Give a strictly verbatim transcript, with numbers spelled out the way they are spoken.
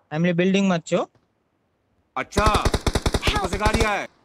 हामीले बिल्डिङमा छु। अच्छा, हमको सिखा दिया है।